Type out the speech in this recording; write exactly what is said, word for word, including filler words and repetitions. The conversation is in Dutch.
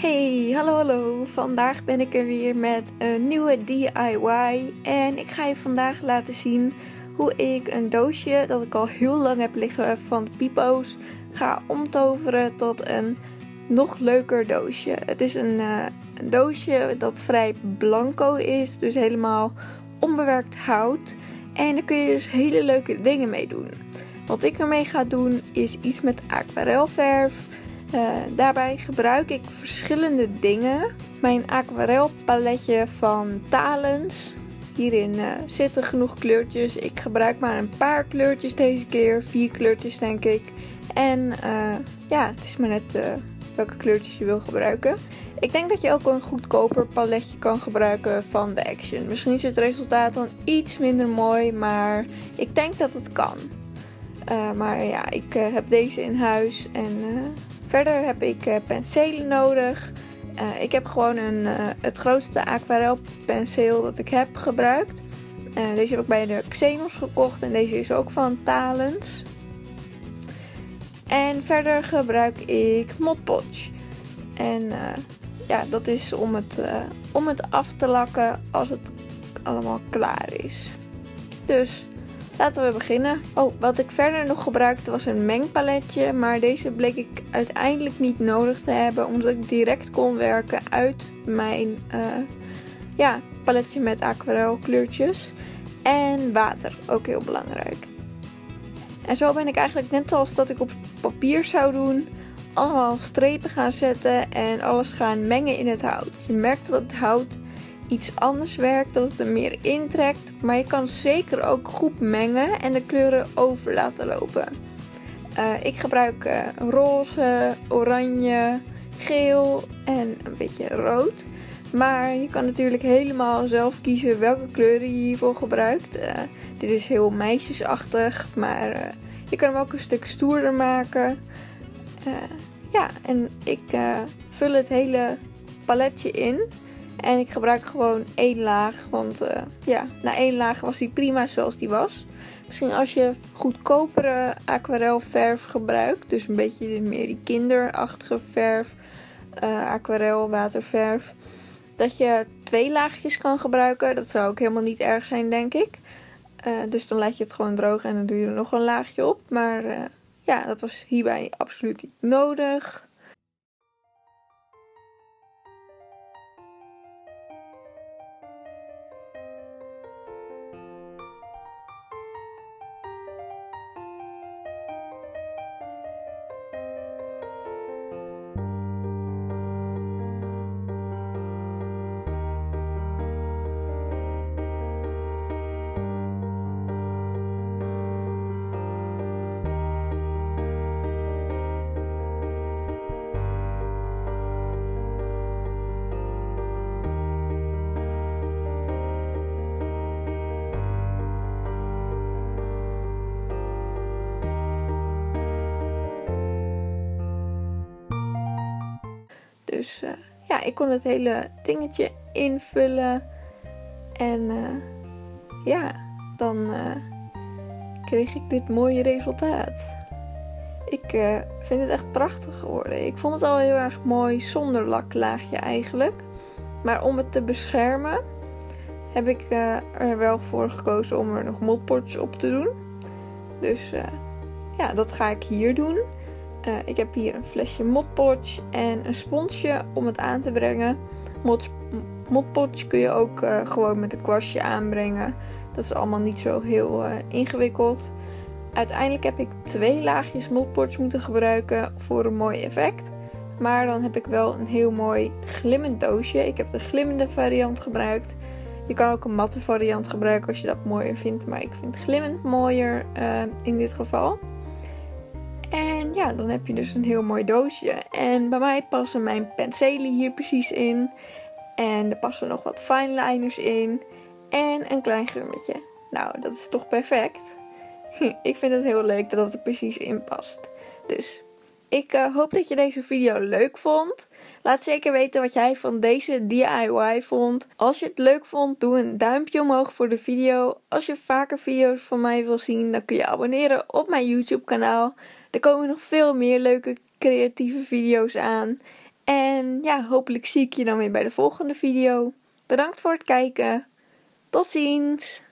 Hey, hallo hallo. Vandaag ben ik er weer met een nieuwe D I Y en ik ga je vandaag laten zien hoe ik een doosje dat ik al heel lang heb liggen van Pipo's ga omtoveren tot een nog leuker doosje. Het is een, uh, een doosje dat vrij blanco is, dus helemaal onbewerkt hout. En daar kun je dus hele leuke dingen mee doen. Wat ik ermee ga doen is iets met aquarelverf. Uh, daarbij gebruik ik verschillende dingen. Mijn aquarelpaletje van Talens. Hierin uh, zitten genoeg kleurtjes. Ik gebruik maar een paar kleurtjes deze keer. Vier kleurtjes denk ik. En uh, ja, het is maar net uh, welke kleurtjes je wil gebruiken. Ik denk dat je ook een goedkoper paletje kan gebruiken van de Action. Misschien is het resultaat dan iets minder mooi, maar ik denk dat het kan. Uh, maar ja, ik uh, heb deze in huis en... Uh, Verder heb ik uh, penselen nodig. Uh, ik heb gewoon een, uh, het grootste aquarelpenseel dat ik heb gebruikt. Uh, deze heb ik bij de Xenos gekocht en deze is ook van Talens. En verder gebruik ik Mod Podge. En uh, ja, dat is om het, uh, om het af te lakken als het allemaal klaar is. Dus... laten we beginnen. Oh, wat ik verder nog gebruikte was een mengpaletje, maar deze bleek ik uiteindelijk niet nodig te hebben, omdat ik direct kon werken uit mijn uh, ja, paletje met aquarelkleurtjes. En water, ook heel belangrijk. En zo ben ik eigenlijk net zoals dat ik op papier zou doen, allemaal strepen gaan zetten en alles gaan mengen in het hout. Je merkt dat het hout iets anders werkt, dat het er meer intrekt, maar je kan zeker ook goed mengen en de kleuren over laten lopen. Uh, ik gebruik uh, roze, oranje, geel en een beetje rood. Maar je kan natuurlijk helemaal zelf kiezen welke kleuren je hiervoor gebruikt. Uh, dit is heel meisjesachtig, maar uh, je kan hem ook een stuk stoerder maken. Uh, ja, en ik uh, vul het hele paletje in. En ik gebruik gewoon één laag, want uh, ja, na één laag was die prima zoals die was. Misschien als je goedkopere aquarelverf gebruikt, dus een beetje meer die kinderachtige verf, uh, aquarel, waterverf, dat je twee laagjes kan gebruiken. Dat zou ook helemaal niet erg zijn, denk ik. Uh, dus dan laat je het gewoon drogen en dan doe je er nog een laagje op. Maar uh, ja, dat was hierbij absoluut niet nodig. Dus uh, ja, ik kon het hele dingetje invullen. En uh, ja, dan uh, kreeg ik dit mooie resultaat. Ik uh, vind het echt prachtig geworden. Ik vond het al heel erg mooi zonder laklaagje eigenlijk. Maar om het te beschermen heb ik uh, er wel voor gekozen om er nog Mod Podge op te doen. Dus uh, ja, dat ga ik hier doen. Uh, ik heb hier een flesje Mod Podge en een sponsje om het aan te brengen. Mod, Mod Podge kun je ook uh, gewoon met een kwastje aanbrengen. Dat is allemaal niet zo heel uh, ingewikkeld. Uiteindelijk heb ik twee laagjes Mod Podge moeten gebruiken voor een mooi effect. Maar dan heb ik wel een heel mooi glimmend doosje. Ik heb de glimmende variant gebruikt. Je kan ook een matte variant gebruiken als je dat mooier vindt. Maar ik vind glimmend mooier uh, in dit geval. En ja, dan heb je dus een heel mooi doosje. En bij mij passen mijn penselen hier precies in. En er passen nog wat fineliners in. En een klein gummetje. Nou, dat is toch perfect? Ik vind het heel leuk dat het er precies in past. Dus ik uh, hoop dat je deze video leuk vond. Laat zeker weten wat jij van deze D I Y vond. Als je het leuk vond, doe een duimpje omhoog voor de video. Als je vaker video's van mij wil zien, dan kun je abonneren op mijn YouTube kanaal. Er komen nog veel meer leuke creatieve video's aan. En ja, hopelijk zie ik je dan weer bij de volgende video. Bedankt voor het kijken. Tot ziens!